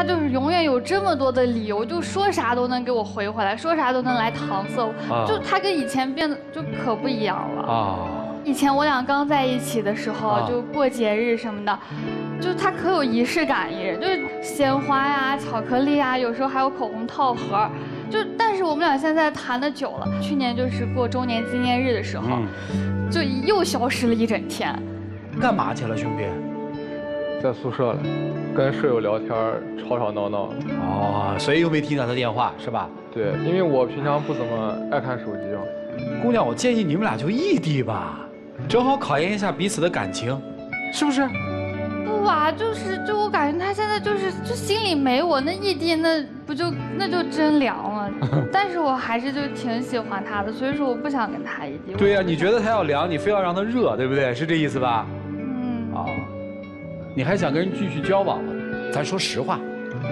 他就是永远有这么多的理由，就说啥都能给我回回来，说啥都能来搪塞我。就他跟以前变得就可不一样了啊。以前我俩刚在一起的时候，就过节日什么的，就他可有仪式感一人，就是鲜花呀、巧克力啊，有时候还有口红套盒。但是我们俩现在谈的久了，去年就是过周年纪念日的时候，就又消失了一整天。 干嘛去了，兄弟？ 在宿舍了，跟舍友聊天，吵吵闹闹。 哦，所以又没听到他电话是吧？ 对，因为我平常不怎么爱看手机啊。 姑娘，我建议你们俩就异地吧，正好考验一下彼此的感情，是不是？ 不啊，就我感觉他现在就心里没我，那异地那就真凉了。但是我还是就挺喜欢他的，所以说我不想跟他异地。 对呀，你觉得他要凉，你非要让他热，对不对？是这意思吧？啊，你还想跟人继续交往吗？咱说实话。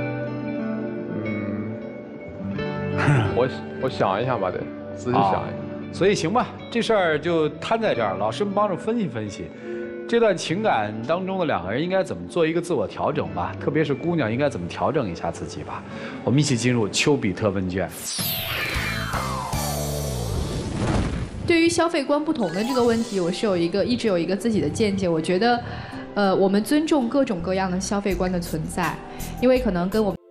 我想一想吧，得仔细想一想。 所以行吧，这事儿就摊在这儿，老师们帮着分析分析。这段情感当中的两个人应该怎么做一个自我调整吧？特别是姑娘应该怎么调整一下自己吧？我们一起进入丘比特问卷。 对于消费观不同的这个问题，我是一直有一个自己的见解。我觉得，我们尊重各种各样的消费观的存在，因为可能跟我。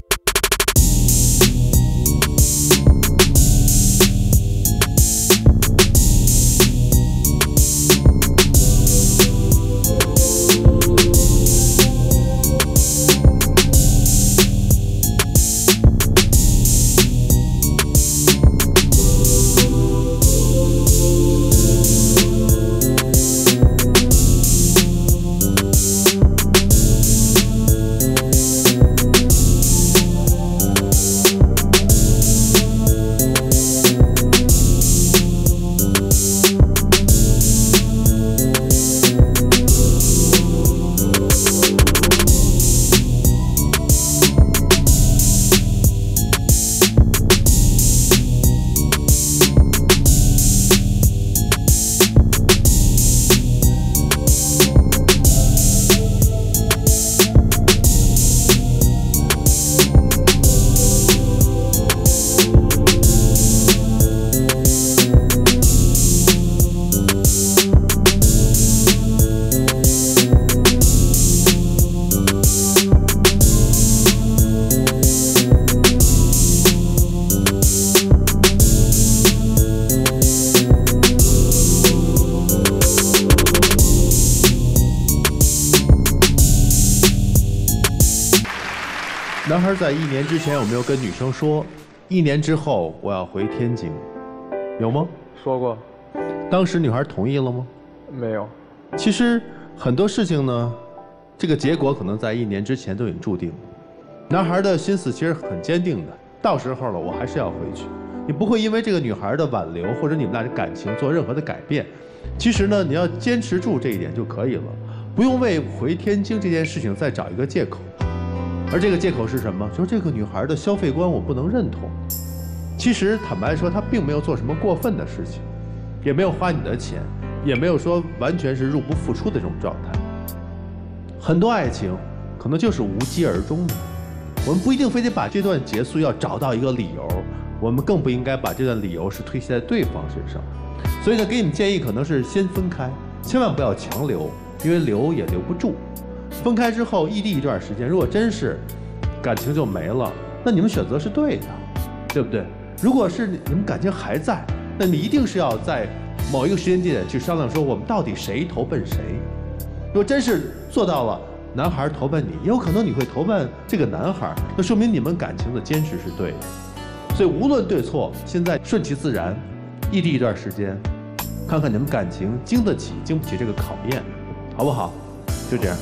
男孩在1年之前有没有跟女生说，1年之后我要回天津？有吗？ 说过。 当时女孩同意了吗？ 没有。 其实很多事情呢，这个结果可能在1年之前都已经注定了。男孩的心思其实很坚定的，到时候了我还是要回去。你不会因为这个女孩的挽留或者你们俩的感情做任何的改变。其实呢，你要坚持住这一点就可以了，不用为回天津这件事情再找一个借口。而这个借口是什么？就是这个女孩的消费观我不能认同。其实坦白说，她并没有做什么过分的事情，也没有花你的钱，也没有说完全是入不敷出的这种状态。很多爱情可能就是无疾而终的，我们不一定非得把这段结束要找到一个理由，我们更不应该把这段理由是推卸在对方身上。所以呢，给你们建议可能是先分开，千万不要强留，因为留也留不住。分开之后异地一段时间，如果真是感情就没了，那你们选择是对的，对不对？如果是你们感情还在，那你一定是要在某一个时间地点去商量，说我们到底谁投奔谁。如果真是做到了男孩投奔你，也有可能你会投奔这个男孩，那说明你们感情的坚持是对的。所以无论对错，现在顺其自然，异地一段时间，看看你们感情经不起这个考验，好不好？就这样。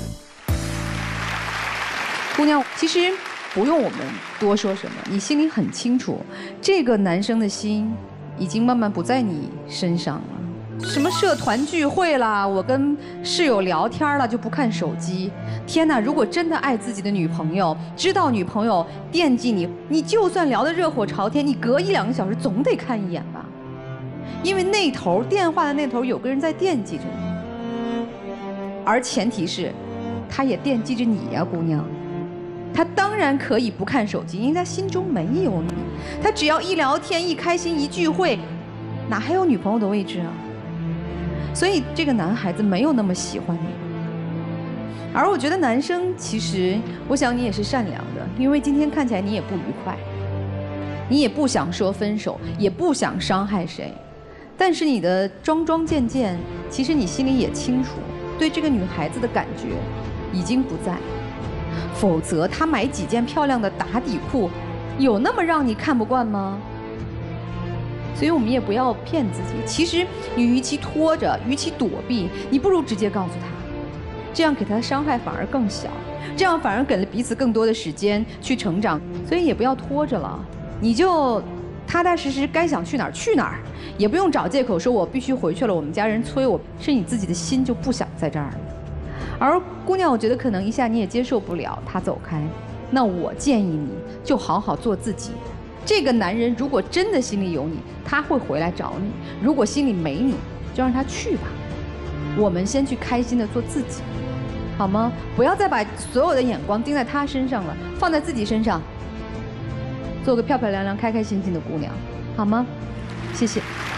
姑娘，其实不用我们多说什么，你心里很清楚，这个男生的心已经慢慢不在你身上了。什么社团聚会啦，我跟室友聊天了就不看手机。天哪，如果真的爱自己的女朋友，知道女朋友惦记你，你就算聊得热火朝天，你隔1-2个小时总得看一眼吧，因为那头电话的那头有个人在惦记着你，而前提是，他也惦记着你呀，姑娘。 他当然可以不看手机，因为他心中没有你。他只要一聊天、一开心、一聚会，哪还有女朋友的位置啊？所以这个男孩子没有那么喜欢你。而我觉得男生其实，我想你也是善良的，因为今天看起来你也不愉快，你也不想说分手，也不想伤害谁，但是你的桩桩件件，其实你心里也清楚，对这个女孩子的感觉已经不在。否则她买几件漂亮的打底裤，有那么让你看不惯吗？所以我们也不要骗自己。其实你与其拖着，与其躲避，你不如直接告诉他，这样给他的伤害反而更小，这样反而给了彼此更多的时间去成长。所以也不要拖着了，你就踏踏实实该想去哪儿去哪儿，也不用找借口说我必须回去了，我们家人催我，是你自己的心就不想在这儿了。而姑娘，我觉得可能一下你也接受不了他走开，那我建议你就好好做自己。这个男人如果真的心里有你，他会回来找你；如果心里没你，就让他去吧。我们先去开心的做自己，好吗？不要再把所有的眼光盯在他身上了，放在自己身上，做个漂漂亮亮、开开心心的姑娘，好吗？谢谢。